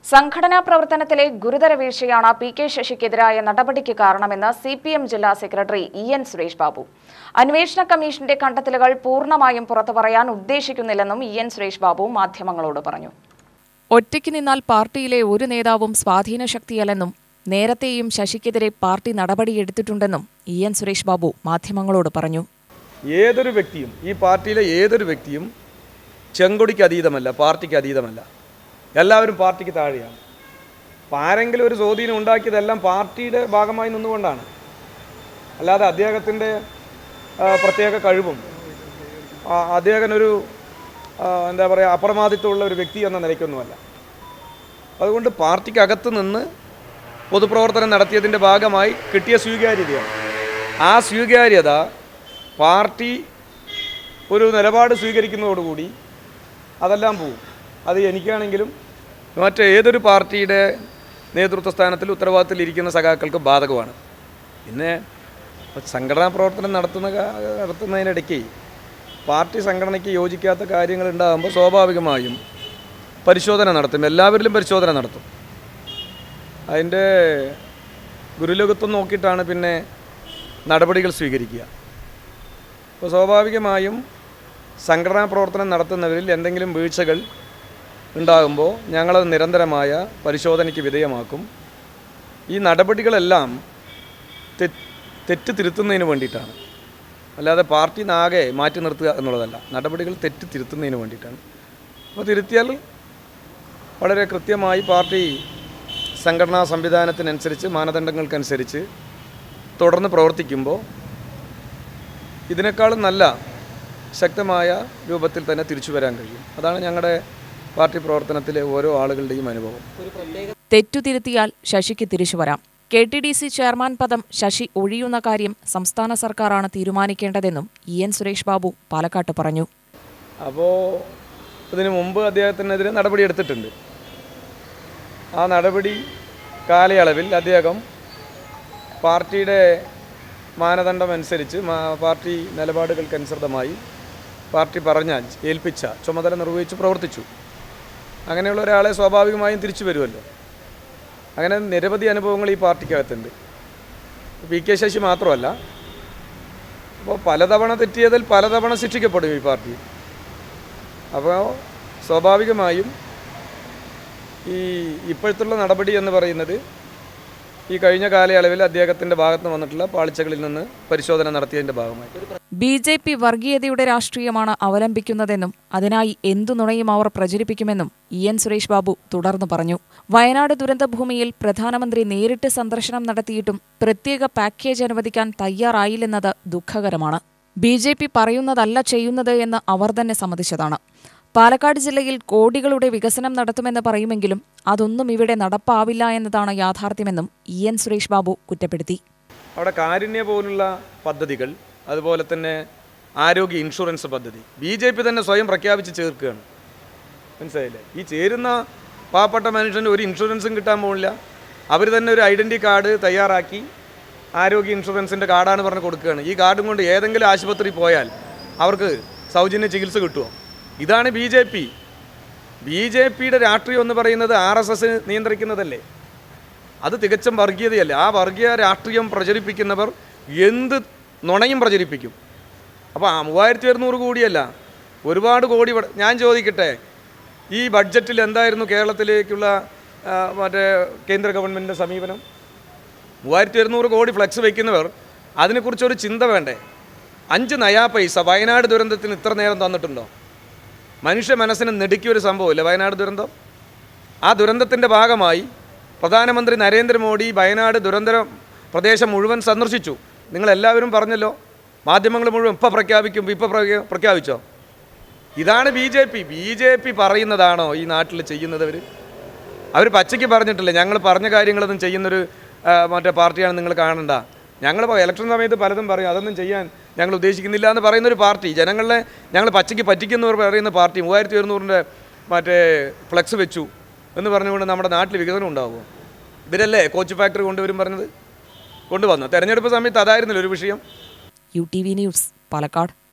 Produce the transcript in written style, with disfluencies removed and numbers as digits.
സംഘടനാ പ്രവർത്തനത്തിലെ ഗുരുതര വീഴ്ചയാണ് പി.കെ. ശശിക്കെതിരായ നടപടിക്ക് കാരണമെന്ന് സിപിഎം ജില്ലാ സെക്രട്ടറി ഇ.എൻ. സുരേഷ് ബാബു. അന്വേഷണ കമ്മീഷന്റെ കണ്ടെത്തലുകൾ പൂർണ്ണമായും പുറത്തുപറയാൻ ഉദ്ദേശിക്കുന്നില്ലെന്നും ഇ.എൻ. സുരേഷ് ബാബു മാധ്യമങ്ങളോട് പറഞ്ഞു. ഒറ്റയ്ക്ക് നിന്നാൽ പാർട്ടിയിലെ ഒരു നേതാവും സ്വാധീന ശക്തിയല്ലെന്നും നേരത്തെയും ശശിക്കെതിരെ പാർട്ടി നടപടിയെടുത്തിട്ടുണ്ടെന്നും ഇ.എൻ. സുരേഷ് ബാബു മാധ്യമങ്ങളോട് പറഞ്ഞു. ഏതൊരു വ്യക്തിയും ഈ പാർട്ടിയിലെ ഏതൊരു വ്യക്തിയും ചെങ്കൊടിക്ക് അതീതമല്ല, പാർട്ടിക്ക് അതീതമല്ല. എല്ലാവരും പാർട്ടിക്ക് താഴെയാണ്. അപ്പോൾ ആരെങ്കിലും ഒരു സ്വാധീനം ഉണ്ടാക്കിയതെല്ലാം പാർട്ടിയുടെ ഭാഗമായി നിന്നുകൊണ്ടാണ്, അല്ലാതെ അദ്ദേഹത്തിൻ്റെ പ്രത്യേക കഴിവും അദ്ദേഹത്തിനൊരു എന്താ പറയുക അപ്രമാദിത്വമുള്ള ഒരു വ്യക്തി എന്ന നിലയ്ക്കൊന്നുമല്ല. അതുകൊണ്ട് പാർട്ടിക്കകത്ത് നിന്ന് പൊതുപ്രവർത്തനം നടത്തിയതിൻ്റെ ഭാഗമായി കിട്ടിയ സ്വീകാര്യതയാണ്. ആ സ്വീകാര്യത പാർട്ടി ഒരു നിലപാട് സ്വീകരിക്കുന്നതോടുകൂടി അതെല്ലാം പോകും. അത് എനിക്കാണെങ്കിലും മറ്റേതൊരു പാർട്ടിയുടെ നേതൃത്വ സ്ഥാനത്തിൽ ഉത്തരവാദിത്തത്തിലിരിക്കുന്ന സഖാക്കൾക്ക് ബാധകമാണ്. പിന്നെ സംഘടനാ പ്രവർത്തനം നടത്തുന്നതിനിടയ്ക്ക് പാർട്ടി സംഘടനയ്ക്ക് യോജിക്കാത്ത കാര്യങ്ങൾ ഉണ്ടാകുമ്പോൾ സ്വാഭാവികമായും പരിശോധന നടത്തും. എല്ലാവരിലും പരിശോധന നടത്തും. അതിൻ്റെ ഗുരുലഘുത്വം നോക്കിയിട്ടാണ് പിന്നെ നടപടികൾ സ്വീകരിക്കുക. അപ്പോൾ സ്വാഭാവികമായും സംഘടനാ പ്രവർത്തനം നടത്തുന്നവരിൽ എന്തെങ്കിലും വീഴ്ചകൾ ഉണ്ടാകുമ്പോൾ ഞങ്ങളത് നിരന്തരമായ പരിശോധനയ്ക്ക് വിധേയമാക്കും. ഈ നടപടികളെല്ലാം തെറ്റ് തിരുത്തുന്നതിന് വേണ്ടിയിട്ടാണ്, അല്ലാതെ പാർട്ടി നാകെ മാറ്റി നിർത്തുക എന്നുള്ളതല്ല. നടപടികൾ തെറ്റ് തിരുത്തുന്നതിന് വേണ്ടിയിട്ടാണ്. അപ്പോൾ തിരുത്തിയാൽ വളരെ കൃത്യമായി പാർട്ടി സംഘടനാ സംവിധാനത്തിനനുസരിച്ച് മാനദണ്ഡങ്ങൾക്കനുസരിച്ച് തുടർന്ന് പ്രവർത്തിക്കുമ്പോൾ ഇതിനേക്കാളും നല്ല ശക്തമായ രൂപത്തിൽ തന്നെ തിരിച്ചു വരാൻ കഴിയും. അതാണ് ഞങ്ങളുടെ പാർട്ടി പ്രവർത്തനത്തിലെ ഓരോ ആളുകളുടെയും അനുഭവം. തെറ്റു തിരുത്തിയാൽ ശശിക്ക് തിരിച്ചു വരാം. KTDC ചെയർമാൻ പദം ശശി ഒഴിയുന്ന കാര്യം സംസ്ഥാന സർക്കാരാണ് തീരുമാനിക്കേണ്ടതെന്നും ഇ.എൻ. സുരേഷ് ബാബു പാലക്കാട്ട് പറഞ്ഞു. അപ്പോൾ ഇതിനു മുമ്പ് അദ്ദേഹത്തിനെതിരെ നടപടിയെടുത്തിട്ടുണ്ട്. ആ നടപടി കാലയളവിൽ അദ്ദേഹം പാർട്ടിയുടെ മാനദണ്ഡമനുസരിച്ച് പാർട്ടി നിലപാടുകൾക്കനുസൃതമായി പാർട്ടി പറഞ്ഞാൽ ഏൽപ്പിച്ച ചുമതല നിർവഹിച്ച് പ്രവർത്തിച്ചു. അങ്ങനെയുള്ള ഒരാളെ സ്വാഭാവികമായും തിരിച്ചു വരുമല്ലോ. അങ്ങനെ നിരവധി അനുഭവങ്ങൾ ഈ പാർട്ടിക്കകത്തുണ്ട്. പി.കെ. ശശി മാത്രമല്ല, അപ്പോൾ പലതവണ തെറ്റിയതിൽ പലതവണ ശിക്ഷിക്കപ്പെടും ഈ പാർട്ടി. അപ്പോൾ സ്വാഭാവികമായും ഇപ്പോഴത്തുള്ള നടപടി എന്ന് പറയുന്നത് ഈ കഴിഞ്ഞ കാലയളവിൽ അദ്ദേഹത്തിൻ്റെ ഭാഗത്ത് വന്നിട്ടുള്ള പാളിച്ചകളിൽ നിന്ന് പരിശോധന നടത്തിയതിൻ്റെ ഭാഗമായി BJP വർഗീയതയുടെ രാഷ്ട്രീയമാണ് അവലംബിക്കുന്നതെന്നും അതിനായി എന്തു നുണയും അവർ പ്രചരിപ്പിക്കുമെന്നും ഇ.എൻ. സുരേഷ് ബാബു തുടർന്നു പറഞ്ഞു. വയനാട് ദുരന്തഭൂമിയിൽ പ്രധാനമന്ത്രി നേരിട്ട് സന്ദർശനം നടത്തിയിട്ടും പ്രത്യേക പാക്കേജ് അനുവദിക്കാൻ തയ്യാറായില്ലെന്നത് ദുഃഖകരമാണ്. BJP പറയുന്നതല്ല ചെയ്യുന്നത് എന്ന് അവർ തന്നെ സമ്മതിച്ചതാണ്. പാലക്കാട് ജില്ലയിൽ കോടികളുടെ വികസനം നടത്തുമെന്ന് പറയുമെങ്കിലും അതൊന്നും ഇവിടെ നടപ്പാവില്ല എന്നതാണ് യാഥാർത്ഥ്യമെന്നും ഇ.എൻ. സുരേഷ് ബാബു കുറ്റപ്പെടുത്തി. അവിടെ കാരുണ്യ പോലുള്ള പദ്ധതികൾ, അതുപോലെ തന്നെ ആരോഗ്യ ഇൻഷുറൻസ് പദ്ധതി BJP തന്നെ സ്വയം പ്രഖ്യാപിച്ച് ചേർക്കുകയാണ്. മനസ്സിലായില്ലേ? ഈ ചേരുന്ന പാവപ്പെട്ട മനുഷ്യന് ഒരു ഇൻഷുറൻസും കിട്ടാൻ പോകില്ല. അവർ തന്നെ ഒരു ഐഡൻറ്റി കാർഡ് തയ്യാറാക്കി ആരോഗ്യ ഇൻഷുറൻസിൻ്റെ കാർഡാണ് പറഞ്ഞ് കൊടുക്കുകയാണ്. ഈ കാർഡും കൊണ്ട് ഏതെങ്കിലും ആശുപത്രി പോയാൽ അവർക്ക് സൗജന്യ ചികിത്സ കിട്ടുമോ? ഇതാണ് BJPയുടെ രാഷ്ട്രീയം എന്ന് പറയുന്നത്. RSS നിയന്ത്രിക്കുന്നതല്ലേ? അത് തികച്ചും വർഗീയതയല്ലേ? ആ വർഗീയ രാഷ്ട്രീയം പ്രചരിപ്പിക്കുന്നവർ എന്ത് നുണയും പ്രചരിപ്പിക്കും. അപ്പോൾ 3600 കോടിയല്ല, ഒരുപാട് കോടി. ഞാൻ ചോദിക്കട്ടെ, ഈ ബഡ്ജറ്റിൽ എന്തായിരുന്നു കേരളത്തിലേക്കുള്ള മറ്റേ കേന്ദ്ര ഗവൺമെൻറ്റിൻ്റെ സമീപനം? 3600 കോടി ഫ്ലെക്സ് വയ്ക്കുന്നവർ അതിനെക്കുറിച്ചൊരു ചിന്ത വേണ്ടേ? 5 നയാ പൈസ വയനാട് ദുരന്തത്തിന് ഇത്ര നേരം തന്നിട്ടുണ്ടോ? മനുഷ്യ മനസ്സിന് നെടുക്കിയൊരു സംഭവമില്ല വയനാട് ദുരന്തം. ആ ദുരന്തത്തിൻ്റെ ഭാഗമായി പ്രധാനമന്ത്രി നരേന്ദ്രമോദി വയനാട് ദുരന്ത പ്രദേശം മുഴുവൻ സന്ദർശിച്ചു. നിങ്ങളെല്ലാവരും പറഞ്ഞല്ലോ, മാധ്യമങ്ങൾ മുഴുവൻ ഇപ്പോൾ പ്രഖ്യാപിക്കും, ഇപ്പോൾ പ്രഖ്യാപിച്ചോ? ഇതാണ് BJP പറയുന്നതാണോ ഈ നാട്ടിൽ ചെയ്യുന്നത്? അവർ പച്ചയ്ക്ക് പറഞ്ഞിട്ടില്ല, ഞങ്ങൾ പറഞ്ഞ കാര്യങ്ങളൊന്നും ചെയ്യുന്നൊരു മറ്റേ പാർട്ടിയാണ് നിങ്ങൾ കാണണ്ട. ഞങ്ങളിപ്പോൾ ഇലക്ഷൻ സമയത്ത് പലതും പറയും, അതൊന്നും ചെയ്യാൻ ഞങ്ങൾ ഉദ്ദേശിക്കുന്നില്ല എന്ന് പറയുന്നൊരു പാർട്ടി, ജനങ്ങളെ ഞങ്ങൾ പച്ചയ്ക്ക് പറ്റിക്കുന്നവർ പറയുന്ന പാർട്ടി 3600 മറ്റേ ഫ്ലെക്സ് വെച്ചു എന്ന് പറഞ്ഞുകൊണ്ട് നമ്മുടെ നാട്ടിൽ വികസനം ഉണ്ടാകുമോ? ഇവരല്ലേ കോച്ച് ഫാക്ടറി കൊണ്ടുവന്നു. തെരഞ്ഞെടുപ്പ് സമയത്ത് അതായിരുന്നല്ലോ ഒരു വിഷയം. UTV news, Palakkad.